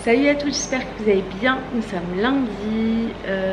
Salut à tous, j'espère que vous allez bien. Nous sommes lundi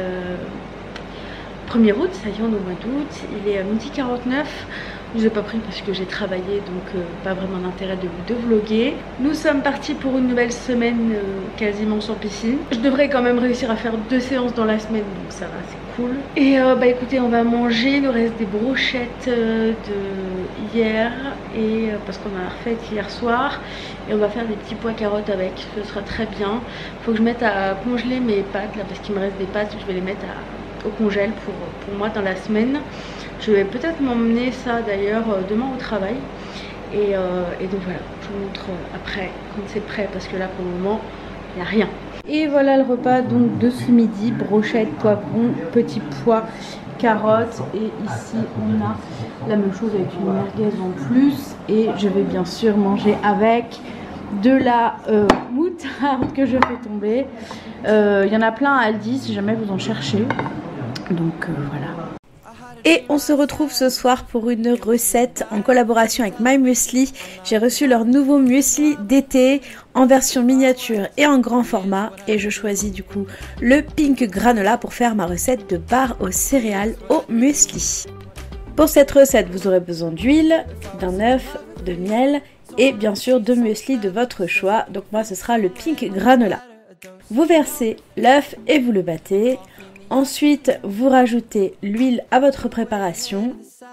1er août, ça y est, on est au mois d'août. Il est 12h49. Je ne vous ai pas pris parce que j'ai travaillé, donc pas vraiment d'intérêt de vlogger. Nous sommes partis pour une nouvelle semaine quasiment sans piscine. Je devrais quand même réussir à faire 2 séances dans la semaine, donc ça va, c'est cool. Et bah écoutez, on va manger. Il nous reste des brochettes de hier, et parce qu'on a refait hier soir. Et on va faire des petits pois carottes avec, ce sera très bien. Faut que je mette à congeler mes pâtes là, parce qu'il me reste des pâtes. Je vais les mettre au congèle pour moi dans la semaine. Je vais peut-être m'emmener ça d'ailleurs demain au travail. Et donc voilà, je vous montre après quand c'est prêt, parce que là pour le moment il n'y a rien. Et voilà le repas donc de ce midi: brochettes, poivrons, petits pois, carottes. Et ici on a la même chose avec une merguez en plus. Et je vais bien sûr manger avec de la moutarde que je fais tomber. Il y en a plein à Aldi si jamais vous en cherchez. Donc voilà. Et on se retrouve ce soir pour une recette en collaboration avec My Muesli. J'ai reçu leur nouveau muesli d'été en version miniature et en grand format. Et je choisis du coup le pink granola pour faire ma recette de barre aux céréales au muesli. Pour cette recette, vous aurez besoin d'huile, d'un œuf, de miel et bien sûr de muesli de votre choix. Donc moi ce sera le pink granola. Vous versez l'œuf et vous le battez. Ensuite, vous rajoutez l'huile à votre préparation,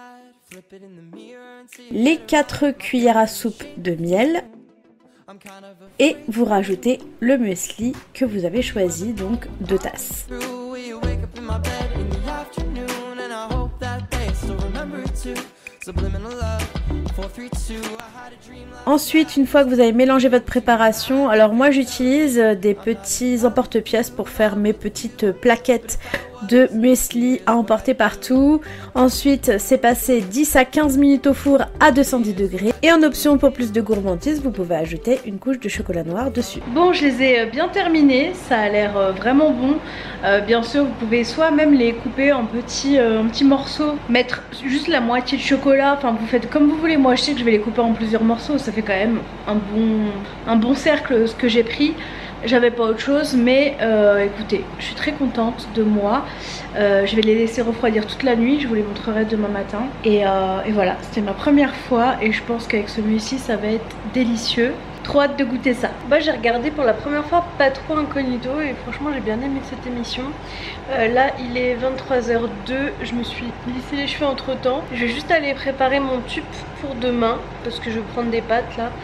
les 4 cuillères à soupe de miel et vous rajoutez le muesli que vous avez choisi, donc 2 tasses. Ensuite, une fois que vous avez mélangé votre préparation, alors moi j'utilise des petits emporte-pièces pour faire mes petites plaquettes de muesli à emporter partout. Ensuite, c'est passé 10 à 15 minutes au four à 210 degrés. Et en option pour plus de gourmandise, vous pouvez ajouter une couche de chocolat noir dessus. Bon, je les ai bien terminés, ça a l'air vraiment bon. Bien sûr, vous pouvez soit même les couper en petits morceaux, mettre juste la moitié de chocolat, enfin vous faites comme vous voulez. Moi je sais que je vais les couper en plusieurs morceaux, ça fait quand même un bon cercle ce que j'ai pris. J'avais pas autre chose, mais écoutez, je suis très contente de moi. Je vais les laisser refroidir toute la nuit, je vous les montrerai demain matin. Et voilà, c'était ma première fois et je pense qu'avec celui-ci ça va être délicieux. Trop hâte de goûter ça. Bah, j'ai regardé pour la première fois Pas trop incognito et franchement j'ai bien aimé cette émission. Là il est 23h02, je me suis lissé les cheveux entre temps. Je vais juste aller préparer mon tube pour demain parce que je vais prendre des pâtes là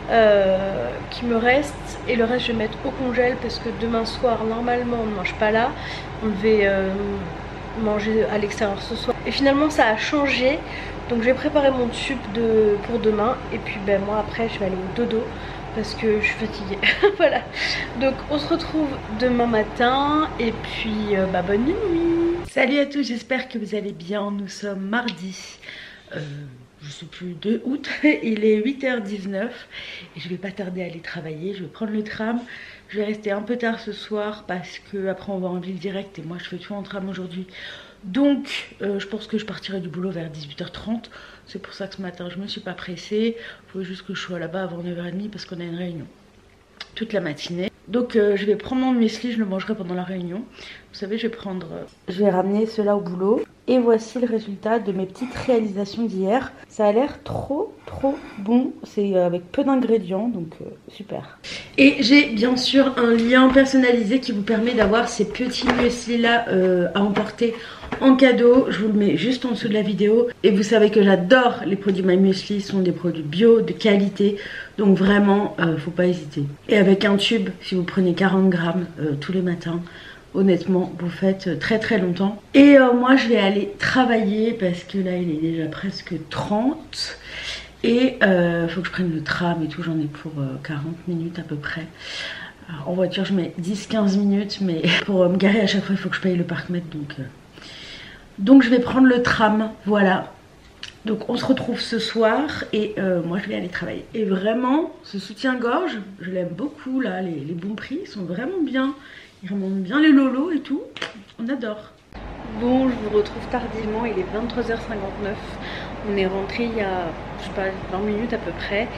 qui me restent, et le reste je vais mettre au congèle parce que demain soir normalement on ne mange pas là, on devait manger à l'extérieur ce soir et finalement ça a changé. Donc je vais préparer mon tube pour demain et puis ben moi après je vais aller au dodo parce que je suis fatiguée. Voilà, donc on se retrouve demain matin et puis bah, bonne nuit. Salut à tous, j'espère que vous allez bien. Nous sommes mardi je sais plus, 2 août, il est 8h19 et je vais pas tarder à aller travailler. Je vais prendre le tram, je vais rester un peu tard ce soir parce que après on va en ville direct et moi je fais tout en tram aujourd'hui. Donc je pense que je partirai du boulot vers 18h30. C'est pour ça que ce matin je me suis pas pressée. Il faut juste que je sois là-bas avant 9h30 parce qu'on a une réunion toute la matinée. Donc je vais prendre mon muesli, je le mangerai pendant la réunion. Vous savez, je vais ramener cela au boulot. Et voici le résultat de mes petites réalisations d'hier. Ça a l'air trop bon. C'est avec peu d'ingrédients, donc super. Et j'ai bien sûr un lien personnalisé qui vous permet d'avoir ces petits muesli là à emporter en cadeau. Je vous le mets juste en dessous de la vidéo. Et vous savez que j'adore les produits My Muesli, ce sont des produits bio, de qualité. Donc vraiment, faut pas hésiter. Et avec un tube, si vous prenez 40 grammes tous les matins, honnêtement, vous faites très longtemps. Et moi, je vais aller travailler parce que là, il est déjà presque 30. Et faut que je prenne le tram et tout, j'en ai pour 40 minutes à peu près. Alors, en voiture, je mets 10-15 minutes, mais pour me garer à chaque fois, il faut que je paye le parc-mètre. Donc je vais prendre le tram, voilà. Donc on se retrouve ce soir et moi je vais aller travailler. Et vraiment, ce soutien-gorge, je l'aime beaucoup là, les bons prix sont vraiment bien. Ils remontent bien les lolos et tout, on adore. Bon, je vous retrouve tardivement, il est 23h59. On est rentré il y a, je sais pas, 20 minutes à peu près.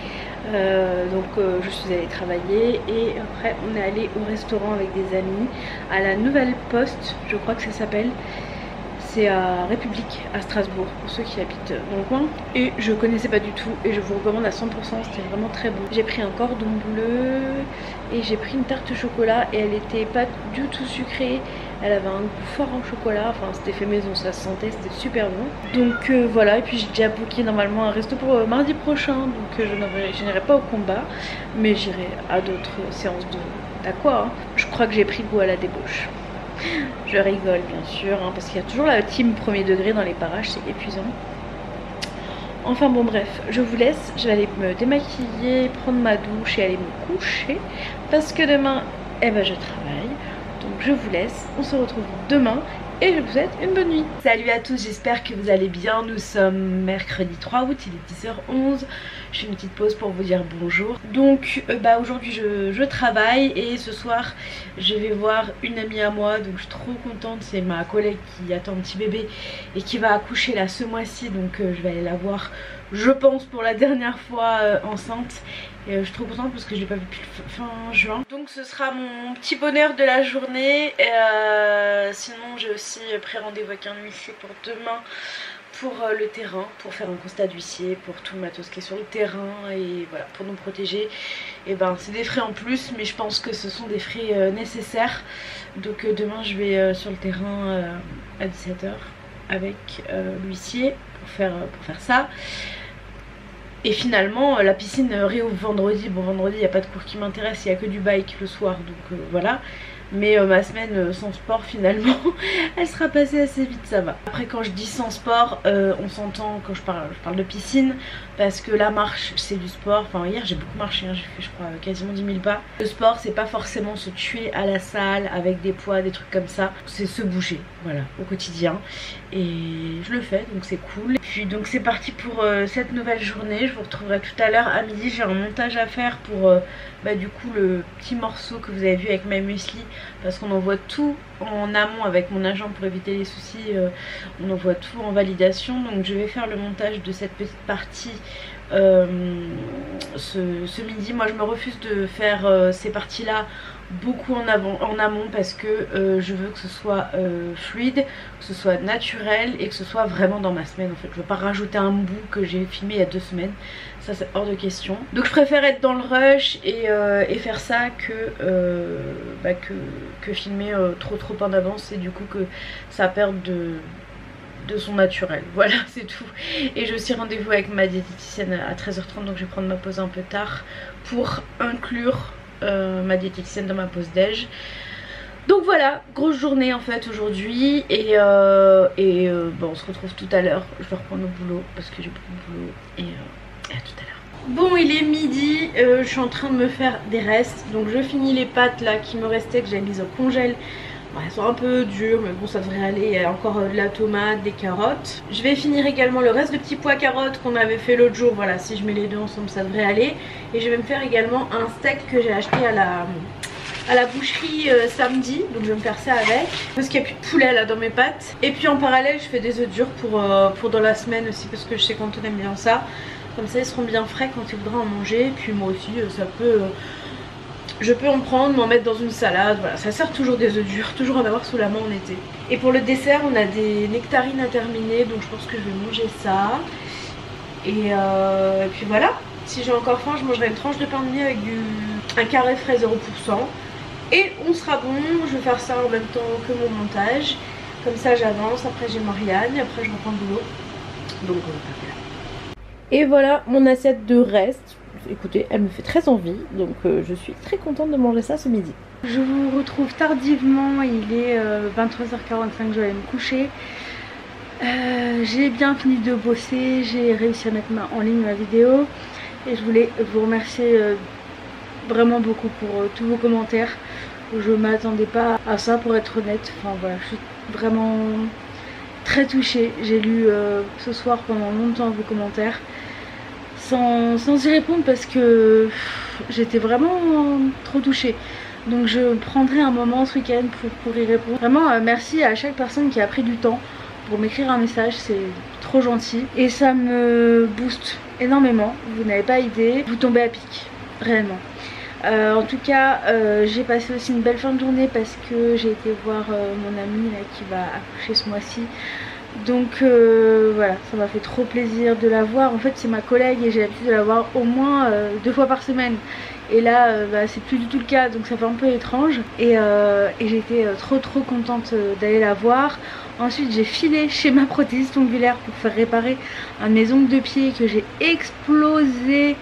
Je suis allée travailler et après on est allé au restaurant avec des amis à la Nouvelle Poste, je crois que ça s'appelle. C'est à République, à Strasbourg, pour ceux qui habitent dans le coin. Et je connaissais pas du tout et je vous recommande à 100%, c'était vraiment très bon. J'ai pris un cordon bleu et j'ai pris une tarte au chocolat et elle était pas du tout sucrée. Elle avait un goût fort en chocolat, enfin c'était fait maison, ça se sentait, c'était super bon. Donc voilà, et puis j'ai déjà booké normalement un resto pour mardi prochain, donc je n'irai pas au combat, mais j'irai à d'autres séances d'aqua. Hein. Je crois que j'ai pris goût à la débauche. Je rigole bien sûr, hein, parce qu'il y a toujours la team premier degré dans les parages, c'est épuisant. Enfin bon bref, je vous laisse, je vais aller me démaquiller, prendre ma douche et aller me coucher. Parce que demain, eh ben, je travaille. Donc je vous laisse, on se retrouve demain. Et je vous souhaite une bonne nuit. Salut à tous, j'espère que vous allez bien. Nous sommes mercredi 3 août, il est 10h11. Je fais une petite pause pour vous dire bonjour. Donc aujourd'hui je travaille et ce soir je vais voir une amie à moi. Donc je suis trop contente, c'est ma collègue qui attend un petit bébé et qui va accoucher là ce mois-ci. Donc je vais aller la voir, je pense, pour la dernière fois enceinte. Et je suis trop contente parce que je l'ai pas vu depuis fin juin. Donc ce sera mon petit bonheur de la journée. Sinon j'ai aussi pris rendez-vous avec un huissier pour demain pour le terrain, pour faire un constat d'huissier, pour tout le matos qui est sur le terrain et voilà, pour nous protéger. Et ben c'est des frais en plus, mais je pense que ce sont des frais nécessaires. Donc demain je vais sur le terrain à 17h avec l'huissier pour faire ça. Et finalement la piscine réouvre vendredi. Bon, vendredi il n'y a pas de cours qui m'intéresse, il n'y a que du bike le soir, donc voilà. Mais ma semaine sans sport finalement elle sera passée assez vite, ça va. Après quand je dis sans sport, on s'entend quand je parle de piscine, parce que la marche c'est du sport. Enfin hier j'ai beaucoup marché, hein. J'ai fait je crois quasiment 10 000 pas. Le sport c'est pas forcément se tuer à la salle avec des poids, des trucs comme ça. C'est se bouger, voilà, au quotidien. Et je le fais, donc c'est cool. Et puis donc c'est parti pour cette nouvelle journée. Je vous retrouverai tout à l'heure à midi. J'ai un montage à faire pour du coup le petit morceau que vous avez vu avec ma muesli, parce qu'on envoie tout en amont avec mon agent pour éviter les soucis. On envoie tout en validation, donc je vais faire le montage de cette petite partie ce midi. Moi je me refuse de faire ces parties là beaucoup en amont, parce que je veux que ce soit fluide, que ce soit naturel et que ce soit vraiment dans ma semaine en fait. Je veux pas rajouter un bout que j'ai filmé il y a 2 semaines, ça c'est hors de question. Donc je préfère être dans le rush et faire ça que filmer trop en avance, et du coup que ça perde de son naturel. Voilà, c'est tout. Et j'ai aussi rendez-vous avec ma diététicienne à 13h30, donc je vais prendre ma pause un peu tard pour inclure ma diététicienne dans ma pause déj. Donc voilà, grosse journée en fait aujourd'hui. Et on se retrouve tout à l'heure. Je vais reprendre au boulot parce que j'ai beaucoup de boulot. Et à tout à l'heure. Bon, il est midi, je suis en train de me faire des restes. Donc je finis les pâtes là qui me restaient, que j'avais mises au congèle. Bon, elles sont un peu dures, mais bon, ça devrait aller. Il y a encore de la tomate, des carottes. Je vais finir également le reste de petits pois carottes qu'on avait fait l'autre jour. Voilà, si je mets les deux ensemble ça devrait aller. Et je vais me faire également un steak que j'ai acheté à la boucherie samedi. Donc je vais me faire ça avec, parce qu'il n'y a plus de poulet là dans mes pâtes. Et puis en parallèle je fais des œufs durs pour dans la semaine aussi, parce que je sais qu'Anton aime bien ça. Comme ça ils seront bien frais quand il voudra en manger. Et puis moi aussi ça peut... je peux en prendre, m'en mettre dans une salade. Voilà, ça sert toujours des œufs durs, toujours en avoir sous la main en été. Et pour le dessert on a des nectarines à terminer, donc je pense que je vais manger ça. Et puis voilà. Si j'ai encore faim, je mangerai une tranche de pain de mie avec un carré frais 0%. Et on sera bon. Je vais faire ça en même temps que mon montage. Comme ça j'avance, après j'ai Marianne et après je reprends le boulot. Donc voilà. Et voilà mon assiette de reste. Écoutez, elle me fait très envie, donc je suis très contente de manger ça ce midi. Je vous retrouve tardivement, il est 23h45, je vais aller me coucher. J'ai bien fini de bosser, j'ai réussi à mettre en ligne ma vidéo. Et je voulais vous remercier vraiment beaucoup pour tous vos commentaires. Je m'attendais pas à ça, pour être honnête. Enfin voilà, je suis vraiment très touchée. J'ai lu ce soir pendant longtemps vos commentaires sans y répondre, parce que j'étais vraiment trop touchée. Donc je prendrai un moment ce week-end pour y répondre. Vraiment merci à chaque personne qui a pris du temps pour m'écrire un message, c'est trop gentil et ça me booste énormément. Vous n'avez pas idée, vous tombez à pic, réellement. En tout cas, j'ai passé aussi une belle fin de journée parce que j'ai été voir mon amie là, qui va accoucher ce mois-ci. Donc voilà, ça m'a fait trop plaisir de la voir. En fait, c'est ma collègue et j'ai l'habitude de la voir au moins 2 fois par semaine. Et là, bah, c'est plus du tout le cas, donc ça fait un peu étrange. Et j'ai été trop contente d'aller la voir. Ensuite, j'ai filé chez ma prothésiste ongulaire pour faire réparer un de mes ongles de pied que j'ai explosé.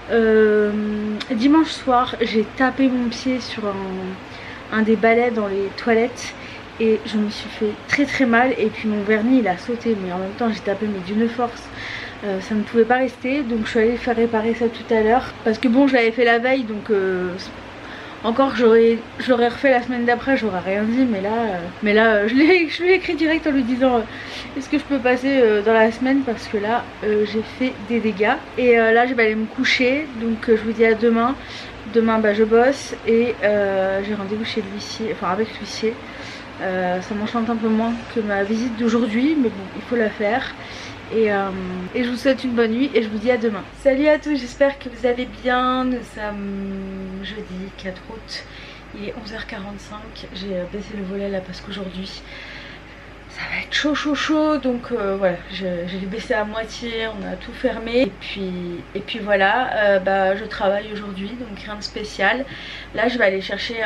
Dimanche soir, j'ai tapé mon pied sur un des balais dans les toilettes et je me suis fait très mal et puis mon vernis il a sauté, mais en même temps j'ai tapé mais d'une force, ça ne pouvait pas rester, donc je suis allée faire réparer ça tout à l'heure parce que bon, je l'avais fait la veille, donc encore je l'aurais refait la semaine d'après, j'aurais rien dit, mais là je lui ai écrit direct en lui disant est-ce que je peux passer dans la semaine parce que là j'ai fait des dégâts. Et là je vais aller me coucher, donc je vous dis à demain. Demain bah, je bosse et j'ai rendez-vous chez l'huissier, enfin avec l'huissier. Ça m'enchante un peu moins que ma visite d'aujourd'hui, mais bon, il faut la faire. Et je vous souhaite une bonne nuit et je vous dis à demain. Salut à tous, j'espère que vous allez bien. Nous sommes jeudi 4 août, il est 11h45. J'ai baissé le volet là parce qu'aujourd'hui ça va être chaud, donc voilà, je l'ai baissé à moitié, on a tout fermé et puis voilà, bah, je travaille aujourd'hui, donc rien de spécial. Là je vais aller chercher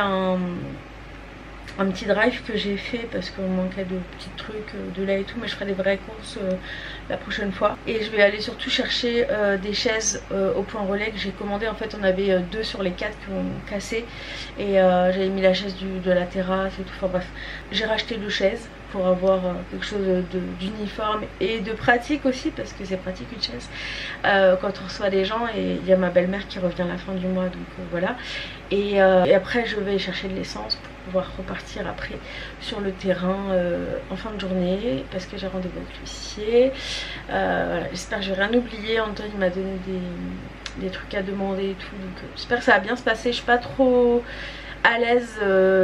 un petit drive que j'ai fait parce qu'on manquait de petits trucs, de lait et tout, mais je ferai des vraies courses la prochaine fois. Et je vais aller surtout chercher des chaises au point relais que j'ai commandé. En fait on avait 2 sur les 4 qui ont cassé et j'avais mis la chaise de la terrasse et tout, enfin bref, j'ai racheté 2 chaises pour avoir quelque chose d'uniforme et de pratique aussi, parce que c'est pratique une chaise quand on reçoit des gens. Et il y a ma belle-mère qui revient à la fin du mois, donc voilà. Et après je vais chercher de l'essence pour pouvoir repartir après sur le terrain en fin de journée parce que j'ai rendez-vous avec l'huissier. Voilà, j'espère que je vais rien oublier. Antoine il m'a donné des trucs à demander et tout, donc j'espère que ça va bien se passer. Je suis pas trop à l'aise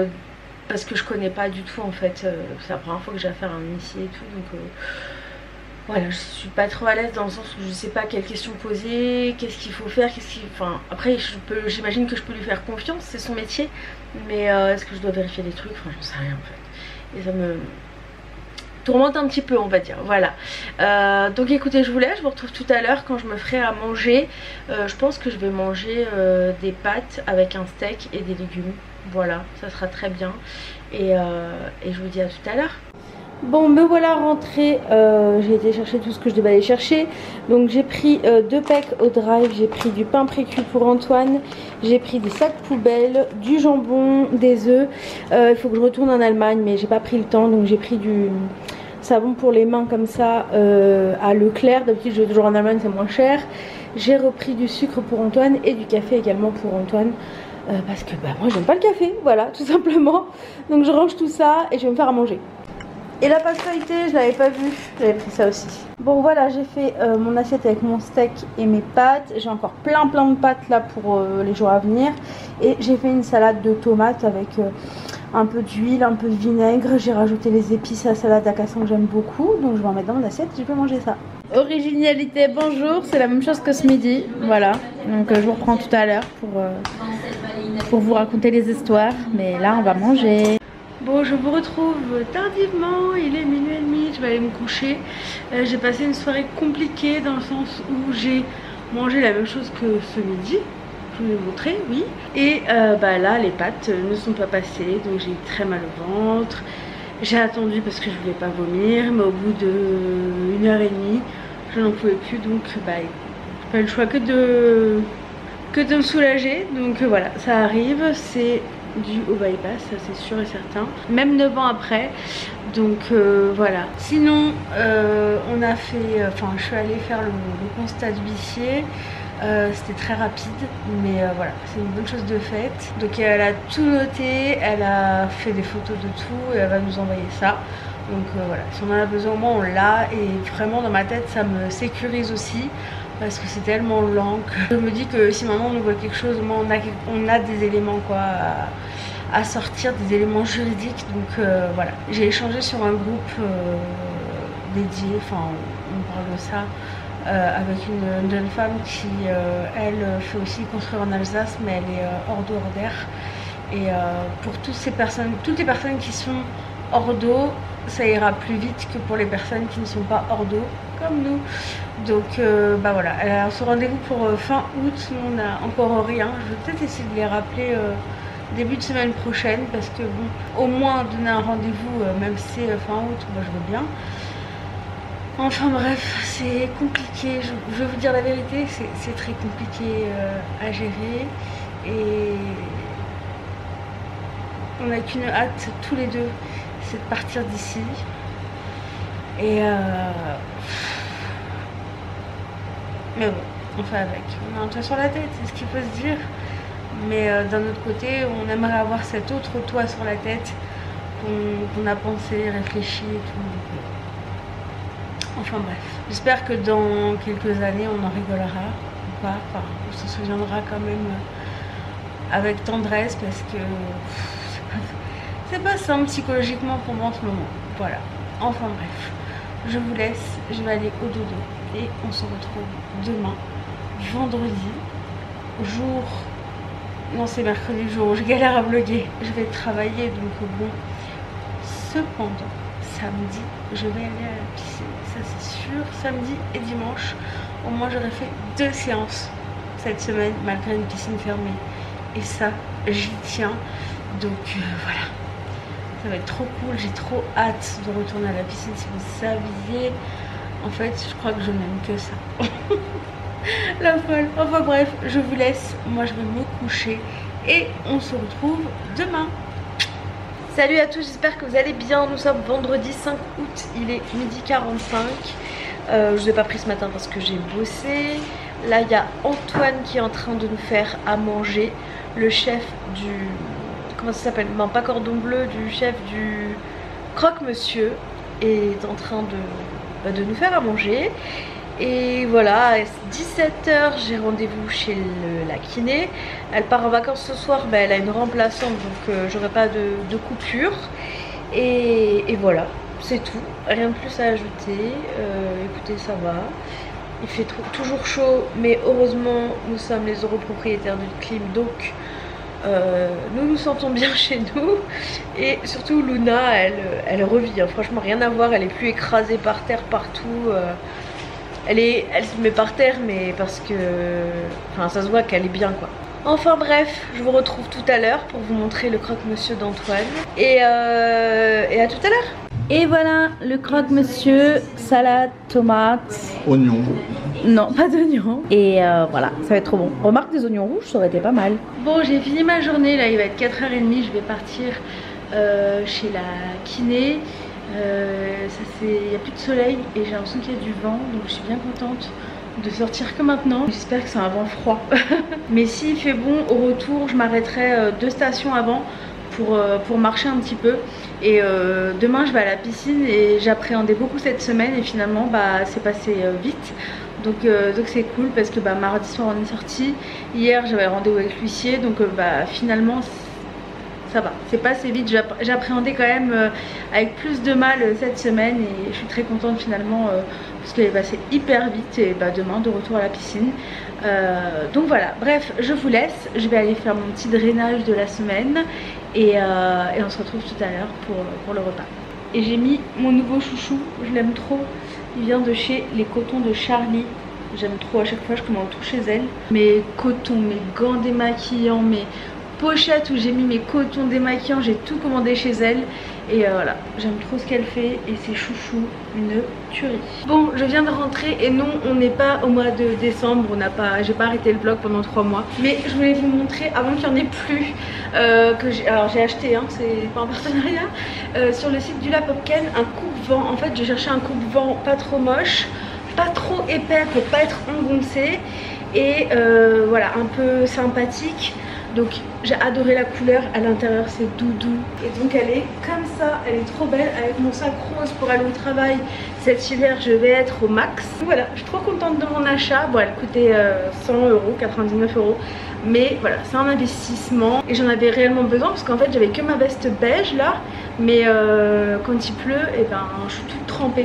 parce que je connais pas du tout en fait, c'est la première fois que j'ai affaire à un initié et tout, donc voilà, je suis pas trop à l'aise dans le sens où je sais pas quelles questions poser, qu'est-ce qu'il faut faire, enfin après j'imagine que je peux lui faire confiance, c'est son métier, mais est-ce que je dois vérifier des trucs, enfin j'en sais rien en fait, et ça me tourmente un petit peu, on va dire, voilà. Donc écoutez, je vous laisse, je vous retrouve tout à l'heure quand je me ferai à manger. Je pense que je vais manger des pâtes avec un steak et des légumes, voilà, ça sera très bien. Et je vous dis à tout à l'heure. Bon, me voilà rentrée, j'ai été chercher tout ce que je devais aller chercher. Donc j'ai pris 2 pecs au drive, j'ai pris du pain précuit pour Antoine, j'ai pris des sacs poubelles, du jambon, des œufs. Il faut que je retourne en Allemagne mais j'ai pas pris le temps, donc j'ai pris du savon pour les mains comme ça à Leclerc. D'habitude je vais toujours en Allemagne, c'est moins cher. J'ai repris du sucre pour Antoine et du café également pour Antoine. Parce que bah, moi j'aime pas le café, voilà, tout simplement. Donc je range tout ça et je vais me faire à manger. Et la pâte feuilletée, je l'avais pas vue, j'avais pris ça aussi. Bon voilà, j'ai fait mon assiette avec mon steak et mes pâtes. J'ai encore plein de pâtes là pour les jours à venir. Et j'ai fait une salade de tomates avec un peu d'huile, un peu de vinaigre. J'ai rajouté les épices à la salade à casson que j'aime beaucoup. Donc je vais en mettre dans mon assiette et je vais manger ça. Originalité, bonjour, c'est la même chose que ce midi. Voilà, donc je vous reprends tout à l'heure pour vous raconter les histoires. Mais là on va manger. Bon, je vous retrouve tardivement, il est minuit et demi, je vais aller me coucher. J'ai passé une soirée compliquée dans le sens où j'ai mangé la même chose que ce midi. Je vous l'ai montré, oui. Et bah là, les pâtes ne sont pas passées, donc j'ai eu très mal au ventre. J'ai attendu parce que je voulais pas vomir, mais au bout de 1h30, je n'en pouvais plus, donc bah, j'ai pas eu le choix que de me soulager. Donc voilà, ça arrive, c'est dû au bypass, ça c'est sûr et certain, même 9 ans après, donc voilà. Sinon on a fait, enfin je suis allée faire le constat d'huissier, c'était très rapide, mais voilà, c'est une bonne chose de faite. Donc elle a tout noté, elle a fait des photos de tout et elle va nous envoyer ça. Donc voilà, si on en a besoin au moins on l'a, et vraiment dans ma tête ça me sécurise aussi. Parce que c'est tellement lent que je me dis que si maintenant on nous voit quelque chose, au moins on a des éléments quoi à sortir, des éléments juridiques. Donc voilà, j'ai échangé sur un groupe dédié, enfin on parle de ça, avec une jeune femme qui, elle, fait aussi construire en Alsace, mais elle est hors d'eau, hors d'air. Et pour toutes les personnes qui sont hors d'eau, ça ira plus vite que pour les personnes qui ne sont pas hors d'eau, comme nous. Donc bah voilà, elle a ce rendez-vous pour fin août, nous on n'a encore rien. Je vais peut-être essayer de les rappeler début de semaine prochaine, parce que bon, au moins donner un rendez-vous, même si c'est fin août, moi je veux bien. Enfin bref, c'est compliqué, je vais vous dire la vérité, c'est très compliqué à gérer, et on n'a qu'une hâte tous les deux, c'est de partir d'ici. Et mais bon, on fait avec, on a un toit sur la tête, c'est ce qu'il faut se dire. Mais d'un autre côté, on aimerait avoir cet autre toit sur la tête qu'on a pensé, réfléchi et tout. Enfin bref, j'espère que dans quelques années on en rigolera ou pas, enfin on se souviendra quand même avec tendresse, parce que c'est pas simple psychologiquement pour moi en ce moment. Voilà, enfin bref, je vous laisse, je vais aller au dodo et on se retrouve demain, vendredi, jour... Non, c'est mercredi, jour où je galère à vlogger. Je vais travailler, donc bon. Cependant, samedi, je vais aller à la piscine. Ça, c'est sûr. Samedi et dimanche, au moins, j'aurais fait 2 séances cette semaine, malgré une piscine fermée. Et ça, j'y tiens. Donc, voilà. Ça va être trop cool. J'ai trop hâte de retourner à la piscine. Si vous saviez, en fait, je crois que je n'aime que ça. La folle. Enfin bref, je vous laisse, moi je vais me coucher et on se retrouve demain. Salut à tous, j'espère que vous allez bien. Nous sommes vendredi 5 août, il est 12h45. Je vous ai pas pris ce matin parce que j'ai bossé. Là il y a Antoine qui est en train de nous faire à manger, le chef du... comment ça s'appelle? Non, pas cordon bleu, du chef du croque-monsieur est en train de nous faire à manger. Et voilà, à 17h, j'ai rendez-vous chez la kiné. Elle part en vacances ce soir, bah, elle a une remplaçante, donc j'aurai pas de coupure. Et voilà, c'est tout, rien de plus à ajouter. Écoutez, ça va. Il fait toujours chaud, mais heureusement, nous sommes les heureux propriétaires d'une clim, donc nous nous sentons bien chez nous. Et surtout, Luna, elle revit, hein. Franchement, rien à voir, elle est plus écrasée par terre partout. Elle se met par terre, mais parce que... Enfin, ça se voit qu'elle est bien, quoi. Enfin bref, je vous retrouve tout à l'heure pour vous montrer le croque-monsieur d'Antoine. Et à tout à l'heure. Et voilà, le croque-monsieur, salade, tomate... Oignons. Non, pas d'oignons. Et voilà, ça va être trop bon. Remarque, des oignons rouges, ça aurait été pas mal. Bon, j'ai fini ma journée, là, il va être 4h30, je vais partir chez la kiné. Il n'y a plus de soleil et j'ai l'impression qu'il y a du vent, donc je suis bien contente de sortir que maintenant. J'espère que c'est un vent froid. Mais s'il fait bon, au retour je m'arrêterai 2 stations avant pour marcher un petit peu. Et demain je vais à la piscine et j'appréhendais beaucoup cette semaine et finalement bah, c'est passé vite. Donc c'est cool parce que bah, mardi soir on est sorti. Hier j'avais rendez-vous avec l'huissier, donc bah, finalement ça va, c'est passé vite. J'appréhendais quand même avec plus de mal cette semaine et je suis très contente finalement parce qu'elle est passée hyper vite. Et bah, demain de retour à la piscine. Donc voilà, bref, je vous laisse. Je vais aller faire mon petit drainage de la semaine et on se retrouve tout à l'heure pour le repas. Et j'ai mis mon nouveau chouchou, je l'aime trop. Il vient de chez les cotons de Charlie. J'aime trop, à chaque fois je commande tout chez elle. Mes cotons, mes gants démaquillants, mes pochettes où j'ai mis mes cotons démaquillants, j'ai tout commandé chez elle. Et voilà, j'aime trop ce qu'elle fait et c'est chouchou, une tuerie. Bon, je viens de rentrer et non, on n'est pas au mois de décembre, j'ai pas arrêté le vlog pendant 3 mois. Mais je voulais vous montrer, avant qu'il n'y en ait plus, alors j'ai acheté, hein, c'est pas un partenariat, sur le site du La Popken, un coupe-vent. En fait, j'ai cherché un coupe-vent pas trop moche, pas trop épais pour pas être engoncé et voilà, un peu sympathique. Donc j'ai adoré la couleur, à l'intérieur c'est doudou. Et donc elle est comme ça, elle est trop belle avec mon sac rose pour aller au travail. Cet hiver je vais être au max. Voilà, je suis trop contente de mon achat. Bon, elle coûtait 100 €, 99 €. Mais voilà, c'est un investissement et j'en avais réellement besoin parce qu'en fait j'avais que ma veste beige là. Mais quand il pleut, et ben, je suis toute trempée.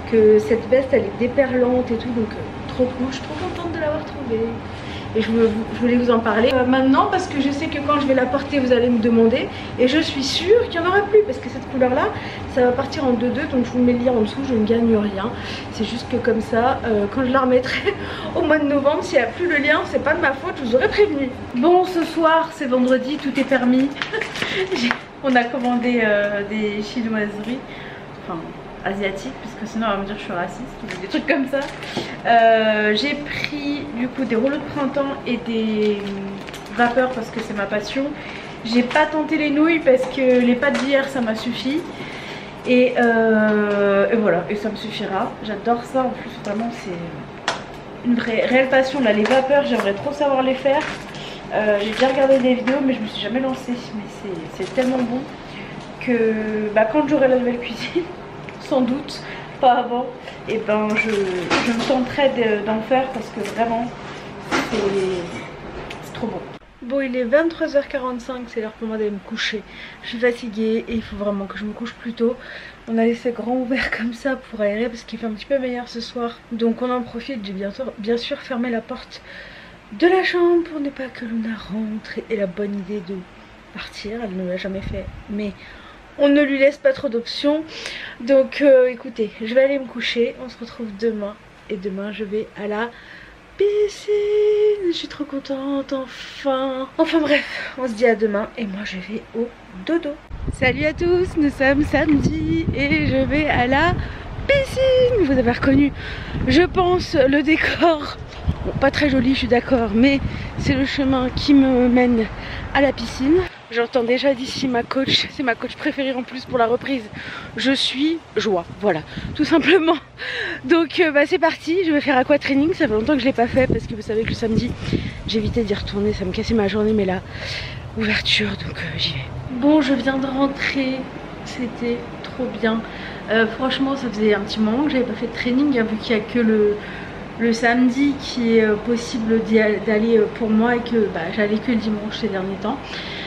que cette veste elle est déperlante et tout, donc trop cool, je suis trop contente de l'avoir trouvée. Et je voulais vous en parler maintenant parce que je sais que quand je vais la porter vous allez me demander, et je suis sûre qu'il n'y en aura plus parce que cette couleur là ça va partir en 2-2, donc je vous mets le lien en dessous, je ne gagne rien, c'est juste que comme ça quand je la remettrai au mois de novembre, s'il n'y a plus le lien c'est pas de ma faute, je vous aurais prévenu. Bon, ce soir c'est vendredi, tout est permis. On a commandé des chinoiseries, enfin asiatique, puisque sinon on va me dire que je suis raciste ou des trucs comme ça. J'ai pris du coup des rouleaux de printemps et des vapeurs parce que c'est ma passion. J'ai pas tenté les nouilles parce que les pâtes d'hier ça m'a suffi. Et voilà, et ça me suffira. J'adore ça, en plus vraiment c'est une réelle passion là. Les vapeurs j'aimerais trop savoir les faire. J'ai bien regardé des vidéos mais je me suis jamais lancée. Mais c'est tellement bon que bah, quand j'aurai la nouvelle cuisine, sans doute, pas avant, et ben je me tenterai d'en faire parce que vraiment c'est trop bon. Bon, il est 23h45, c'est l'heure pour moi d'aller me coucher. Je suis fatiguée et il faut vraiment que je me couche plus tôt. On a laissé grand ouvert comme ça pour aérer parce qu'il fait un petit peu meilleur ce soir. Donc on en profite, j'ai bien sûr fermé la porte de la chambre pour ne pas que Luna rentre et la bonne idée de partir. Elle ne l'a jamais fait, mais on ne lui laisse pas trop d'options. Donc écoutez, je vais aller me coucher. On se retrouve demain. Et demain je vais à la piscine. Je suis trop contente, enfin. Enfin bref, on se dit à demain. Et moi je vais au dodo. Salut à tous, nous sommes samedi. Et je vais à la piscine. Vous avez reconnu, je pense, le décor. Bon, pas très joli, je suis d'accord. Mais c'est le chemin qui me mène à la piscine. J'entends déjà d'ici ma coach, c'est ma coach préférée en plus pour la reprise. Je suis joie, voilà, tout simplement. Donc bah, c'est parti, je vais faire aqua training. Ça fait longtemps que je l'ai pas fait parce que vous savez que le samedi j'évitais d'y retourner, ça me cassait ma journée, mais là, ouverture, donc j'y vais. Bon, je viens de rentrer, c'était trop bien. Franchement, ça faisait un petit moment que j'avais pas fait de training, hein, vu qu'il n'y a que le samedi qui est possible d'aller pour moi et que bah, j'allais que le dimanche ces derniers temps.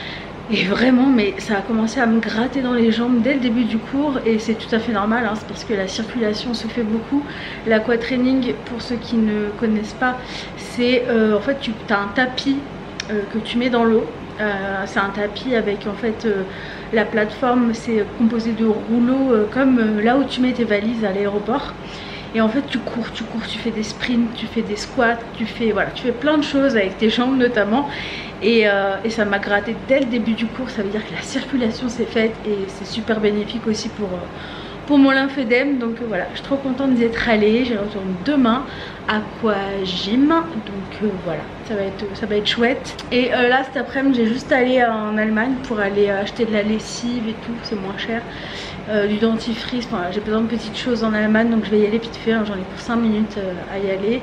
Et vraiment, mais ça a commencé à me gratter dans les jambes dès le début du cours et c'est tout à fait normal, hein, c'est parce que la circulation se fait beaucoup. L'aquatraining, pour ceux qui ne connaissent pas, c'est en fait tu as un tapis que tu mets dans l'eau. C'est un tapis avec en fait la plateforme, c'est composé de rouleaux comme là où tu mets tes valises à l'aéroport. Et en fait tu cours, tu fais des sprints, tu fais des squats, tu fais plein de choses avec tes jambes notamment. Et ça m'a gratté dès le début du cours, ça veut dire que la circulation s'est faite et c'est super bénéfique aussi pour mon lymphédème. Donc voilà, je suis trop contente d'y être allée. J'y retourne demain à Aquagym, donc voilà, ça va être chouette. Et là cet après-midi j'ai juste allé en Allemagne pour aller acheter de la lessive et tout, c'est moins cher. Du dentifrice, enfin, j'ai besoin de petites choses en Allemagne, donc je vais y aller vite fait, hein, j'en ai pour 5 minutes à y aller.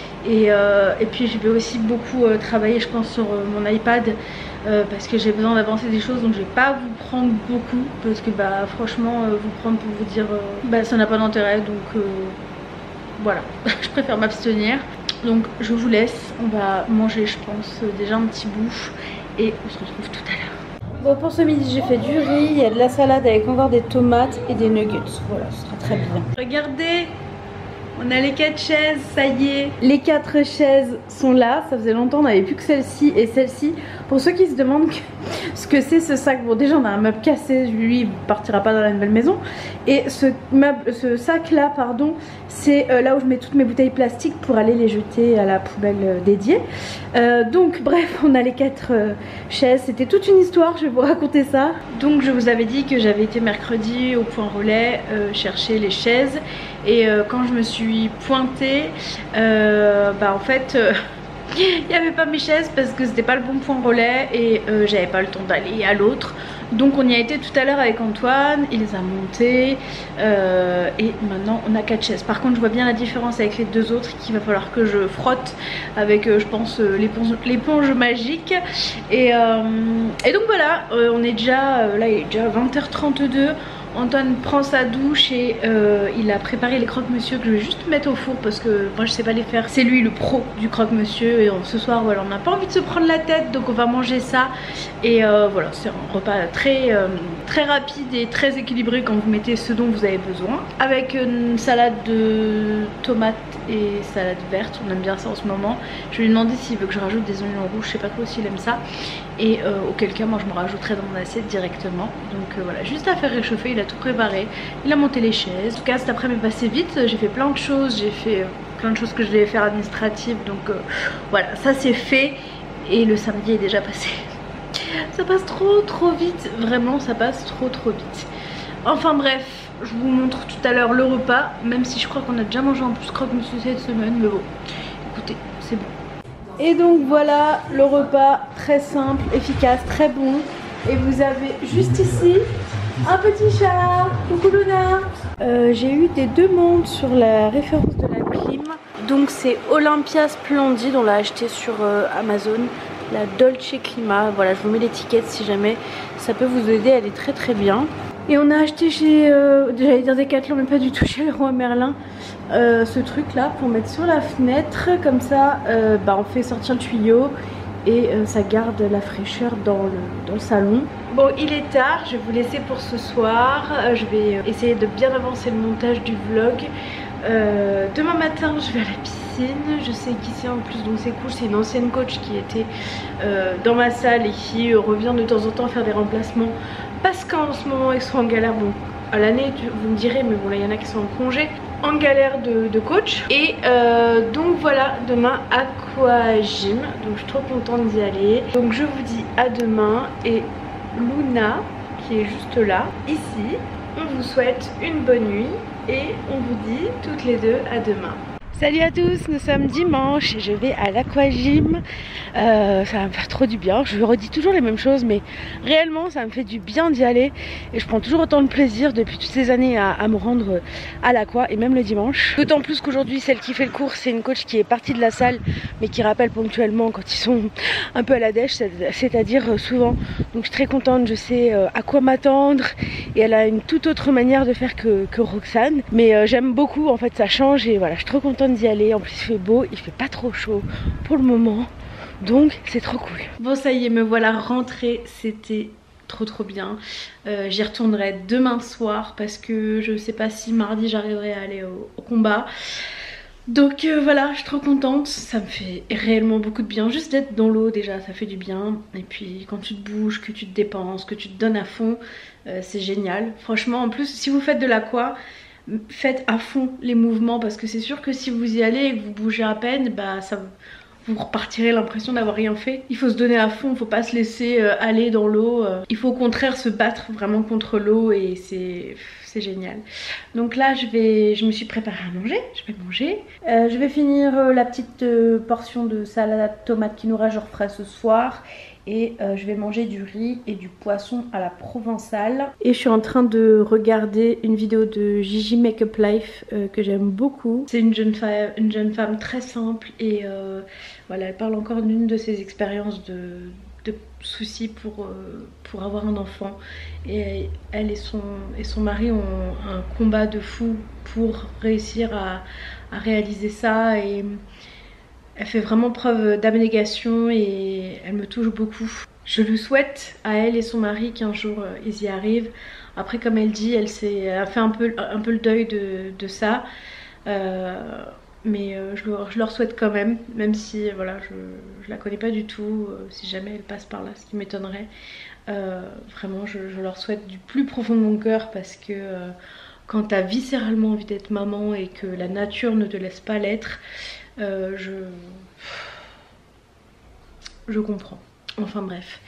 Et puis je vais aussi beaucoup travailler, je pense, sur mon iPad parce que j'ai besoin d'avancer des choses, donc je vais pas vous prendre beaucoup parce que bah franchement vous prendre pour vous dire bah ça n'a pas d'intérêt, donc voilà, je préfère m'abstenir. Donc je vous laisse, on va manger je pense déjà un petit bout et on se retrouve tout à l'heure. Bon, pour ce midi j'ai fait du riz, il y a de la salade avec encore des tomates et des nuggets, voilà, ce sera très bien. Regardez, on a les 4 chaises, ça y est. Les 4 chaises sont là, ça faisait longtemps, on n'avait plus que celle-ci et celle-ci. Pour ceux qui se demandent ce que c'est ce sac, bon déjà on a un meuble cassé, lui il partira pas dans la nouvelle maison. Et ce sac là, pardon, c'est là où je mets toutes mes bouteilles plastiques pour aller les jeter à la poubelle dédiée. Donc bref, on a les 4 chaises, c'était toute une histoire, je vais vous raconter ça. Donc je vous avais dit que j'avais été mercredi au point relais chercher les chaises. Et quand je me suis pointée, bah en fait il n'y avait pas mes chaises parce que c'était pas le bon point relais et j'avais pas le temps d'aller à l'autre. Donc on y a été tout à l'heure avec Antoine, il les a montées et maintenant on a 4 chaises. Par contre je vois bien la différence avec les 2 autres qu'il va falloir que je frotte avec je pense l'éponge magique. Et donc voilà, on est déjà, là il est déjà 20h32. Antoine prend sa douche et il a préparé les croque-monsieur que je vais juste mettre au four parce que moi je sais pas les faire. C'est lui le pro du croque-monsieur et ce soir voilà, on n'a pas envie de se prendre la tête donc on va manger ça. Et voilà, c'est un repas très rapide et très équilibré quand vous mettez ce dont vous avez besoin. Avec une salade de tomates et salade verte, on aime bien ça en ce moment. Je vais lui demander s'il veut que je rajoute des oignons rouges, je sais pas trop s'il aime ça. Et auquel cas moi je me rajouterai dans mon assiette directement. Donc voilà, juste à faire réchauffer, il a tout préparé, il a monté les chaises. En tout cas cet après-midi est passé vite, j'ai fait plein de choses, j'ai fait plein de choses que je devais faire administratives. Donc voilà, ça c'est fait et le samedi est déjà passé. Ça passe trop vite, vraiment ça passe trop vite. Enfin bref, je vous montre tout à l'heure le repas, même si je crois qu'on a déjà mangé en plus croque-monsieur cette semaine, mais bon, écoutez, c'est bon. Et donc voilà le repas, très simple, efficace, très bon. Et vous avez juste ici un petit chat. Coucou Luna. J'ai eu des demandes sur la référence de la clim. Donc c'est Olympia Splendid, on l'a acheté sur Amazon. La Dolce Clima, voilà, je vous mets l'étiquette si jamais ça peut vous aider, elle est très bien. Et on a acheté chez, j'allais dire Decathlon mais pas du tout, chez Leroy Merlin, ce truc là pour mettre sur la fenêtre, comme ça on fait sortir le tuyau et ça garde la fraîcheur dans le salon. Bon, il est tard, je vais vous laisser pour ce soir, je vais essayer de bien avancer le montage du vlog. Demain matin je vais à la piscine, je sais qu'ici en plus donc c'est cool, c'est une ancienne coach qui était dans ma salle et qui revient de temps en temps faire des remplacements parce qu'en ce moment ils sont en galère, bon à l'année vous me direz mais bon là il y en a qui sont en congé, en galère de coach et donc voilà, demain aquagym, donc je suis trop contente d'y aller. Donc je vous dis à demain et Luna qui est juste là, ici, on vous souhaite une bonne nuit et on vous dit toutes les deux à demain. Salut à tous, nous sommes dimanche et je vais à l'aquagym. Ça va me faire trop du bien. Je redis toujours les mêmes choses mais réellement ça me fait du bien d'y aller. Et je prends toujours autant de plaisir depuis toutes ces années à me rendre à l'aqua et même le dimanche. D'autant plus qu'aujourd'hui celle qui fait le cours c'est une coach qui est partie de la salle mais qui rappelle ponctuellement quand ils sont un peu à la dèche, c'est-à-dire souvent. Donc je suis très contente, je sais à quoi m'attendre et elle a une toute autre manière de faire que Roxane. Mais j'aime beaucoup, en fait ça change et voilà, je suis trop contente d'y aller. En plus il fait beau, il fait pas trop chaud pour le moment, donc c'est trop cool. Bon ça y est, me voilà rentrée, c'était trop bien. J'y retournerai demain soir parce que je sais pas si mardi j'arriverai à aller au combat. Donc voilà, je suis trop contente, ça me fait réellement beaucoup de bien, juste d'être dans l'eau déjà ça fait du bien. Et puis quand tu te bouges, que tu te dépenses, que tu te donnes à fond, c'est génial. Franchement en plus si vous faites de l'aqua, faites à fond les mouvements parce que c'est sûr que si vous y allez et que vous bougez à peine, vous repartirez l'impression d'avoir rien fait. Il faut se donner à fond, il faut pas se laisser aller dans l'eau. Il faut au contraire se battre vraiment contre l'eau et c'est génial. Donc là je me suis préparée à manger, je vais manger. Je vais finir la petite portion de salade tomate quinoa, je referai ce soir. Et je vais manger du riz et du poisson à la provençale. Et je suis en train de regarder une vidéo de Gigi Makeup Life que j'aime beaucoup. C'est une jeune femme très simple et voilà, elle parle encore d'une de ses expériences de soucis pour avoir un enfant. Et elle et son mari ont un combat de fou pour réussir à réaliser ça. Et elle fait vraiment preuve d'abnégation et elle me touche beaucoup. Je le souhaite à elle et son mari qu'un jour ils y arrivent. Après comme elle dit, elle a fait un peu le deuil de ça. Mais je leur souhaite quand même si voilà, je la connais pas du tout. Si jamais elle passe par là, ce qui m'étonnerait. Vraiment je leur souhaite du plus profond de mon cœur parce que quand t'as viscéralement envie d'être maman et que la nature ne te laisse pas l'être, je comprends. Enfin bref,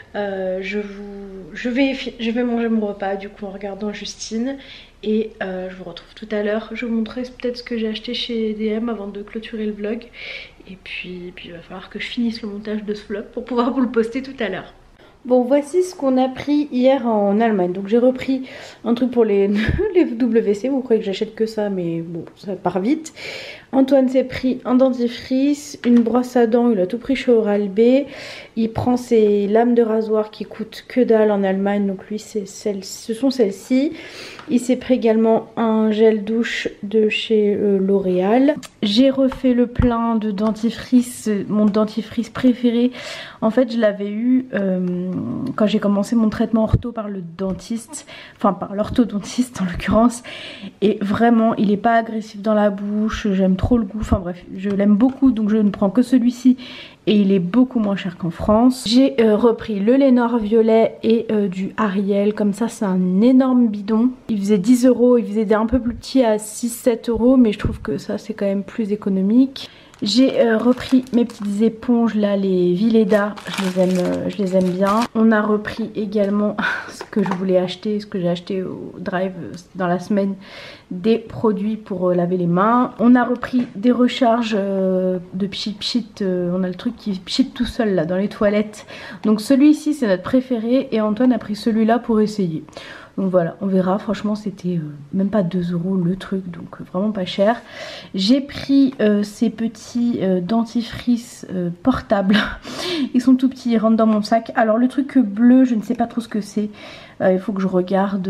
je vais manger mon repas du coup en regardant Justine et je vous retrouve tout à l'heure. Je vous montrerai peut-être ce que j'ai acheté chez DM avant de clôturer le vlog. Et puis il va falloir que je finisse le montage de ce vlog pour pouvoir vous le poster tout à l'heure. Bon, voici ce qu'on a pris hier en Allemagne. Donc j'ai repris un truc pour les, les WC. Vous croyez que j'achète que ça, mais bon, ça part vite. Antoine s'est pris un dentifrice, une brosse à dents, il a tout pris chez Oral-B. Il prend ses lames de rasoir qui coûtent que dalle en Allemagne, donc lui ce sont celles-ci. Il s'est pris également un gel douche de chez L'Oréal. J'ai refait le plein de dentifrice, mon dentifrice préféré. En fait, je l'avais eu quand j'ai commencé mon traitement ortho par le dentiste, enfin par l'orthodontiste en l'occurrence. Et vraiment, il n'est pas agressif dans la bouche, j'aime trop le goût, enfin bref, je l'aime beaucoup, donc je ne prends que celui-ci. Et il est beaucoup moins cher qu'en France. J'ai repris le Lénore violet et du Ariel. Comme ça, c'est un énorme bidon. Il faisait 10 euros. Il faisait des un peu plus petits à 6-7 euros. Mais je trouve que ça, c'est quand même plus économique. J'ai repris mes petites éponges là, les Villeda, je les aime bien. On a repris également ce que je voulais acheter, ce que j'ai acheté au Drive dans la semaine, des produits pour laver les mains. On a repris des recharges de pchit pchit, on a le truc qui pchit tout seul là dans les toilettes. Donc celui-ci c'est notre préféré et Antoine a pris celui-là pour essayer. Donc voilà, on verra. Franchement, c'était même pas 2 euros le truc, donc vraiment pas cher. J'ai pris ces petits dentifrices portables. Ils sont tout petits, ils rentrent dans mon sac. Alors le truc bleu, je ne sais pas trop ce que c'est. Il faut que je regarde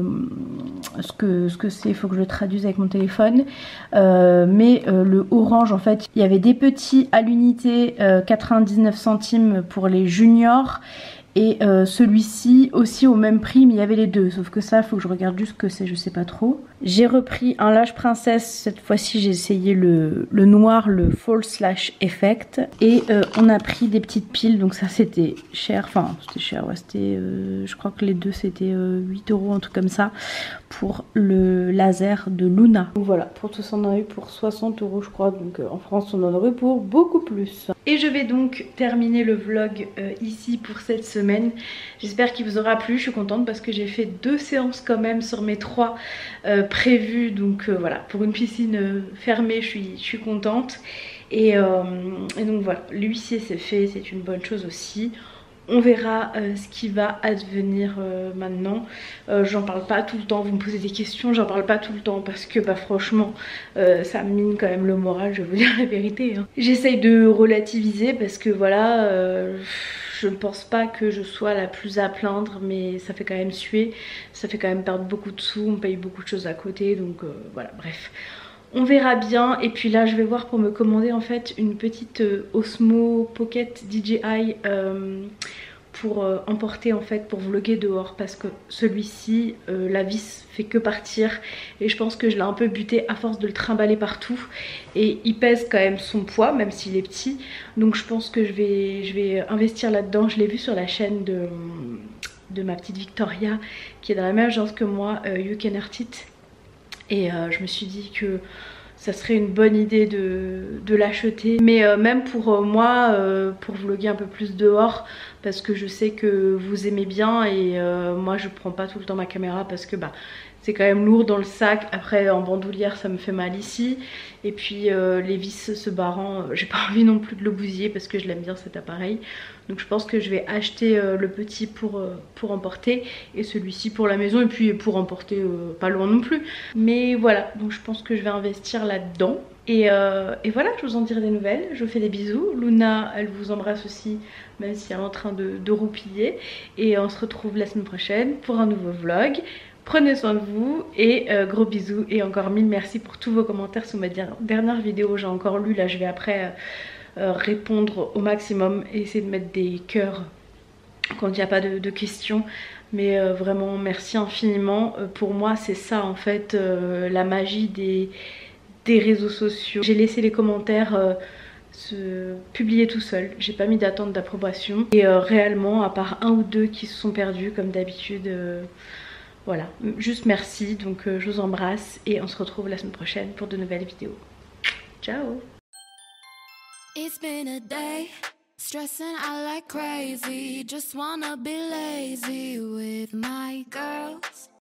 ce que c'est. Il faut que je le traduise avec mon téléphone. Mais le orange, en fait, il y avait des petits à l'unité 99 centimes pour les juniors. Et celui-ci aussi au même prix, mais il y avait les deux. Sauf que ça, il faut que je regarde juste ce que c'est, je sais pas trop. J'ai repris un Lâche Princesse. Cette fois-ci, j'ai essayé le noir, le Fall Slash Effect. Et on a pris des petites piles. Donc ça, c'était cher. Enfin, c'était cher. Ouais, c'était, je crois que les deux, c'était 8 euros, un truc comme ça. Pour le laser de Luna. Donc voilà, pour tout ça, on en a eu pour 60 euros, je crois. Donc en France, on en aurait pour beaucoup plus. Et je vais donc terminer le vlog ici pour cette semaine. J'espère qu'il vous aura plu. Je suis contente parce que j'ai fait 2 séances quand même sur mes 3 prévues. Donc voilà, pour une piscine fermée, je suis contente. Et donc voilà, l'huissier c'est fait, c'est une bonne chose aussi. On verra ce qui va advenir maintenant. J'en parle pas tout le temps, vous me posez des questions, j'en parle pas tout le temps parce que bah franchement ça me mine quand même le moral, je vais vous dire la vérité. Hein. J'essaye de relativiser parce que voilà, je ne pense pas que je sois la plus à plaindre, mais ça fait quand même suer, ça fait quand même perdre beaucoup de sous, on paye beaucoup de choses à côté, donc voilà, bref. On verra bien. Et puis là je vais voir pour me commander en fait une petite Osmo Pocket DJI pour emporter en fait pour vlogger dehors, parce que celui-ci la vis fait que partir et je pense que je l'ai un peu buté à force de le trimballer partout et il pèse quand même son poids même s'il est petit, donc je pense que je vais investir là-dedans. Je l'ai vu sur la chaîne de ma petite Victoria qui est dans la même agence que moi, You Can Art It. Et je me suis dit que ça serait une bonne idée de l'acheter. Mais même pour moi, pour vlogger un peu plus dehors, parce que je sais que vous aimez bien et moi je prends pas tout le temps ma caméra parce que bah c'est quand même lourd dans le sac. Après en bandoulière ça me fait mal ici. Et puis les vis se barrant, j'ai pas envie non plus de le bousiller parce que je l'aime bien cet appareil. Donc je pense que je vais acheter le petit pour emporter et celui-ci pour la maison et puis pour emporter pas loin non plus. Mais voilà, donc je pense que je vais investir là-dedans. Et voilà, je vous en dirai des nouvelles. Je vous fais des bisous. Luna, elle vous embrasse aussi, même si elle est en train de roupiller. Et on se retrouve la semaine prochaine pour un nouveau vlog. Prenez soin de vous et gros bisous. Et encore 1000 merci pour tous vos commentaires sous ma dernière vidéo. J'ai encore lu, là je vais après répondre au maximum et essayer de mettre des cœurs quand il n'y a pas de questions. Mais vraiment merci infiniment. Pour moi c'est ça en fait la magie des réseaux sociaux. J'ai laissé les commentaires se publier tout seul, j'ai pas mis d'attente d'approbation et réellement à part 1 ou 2 qui se sont perdus comme d'habitude, voilà, juste merci. Donc je vous embrasse et on se retrouve la semaine prochaine pour de nouvelles vidéos. Ciao. It's been a day, stressing out like crazy, just wanna be lazy with my girls.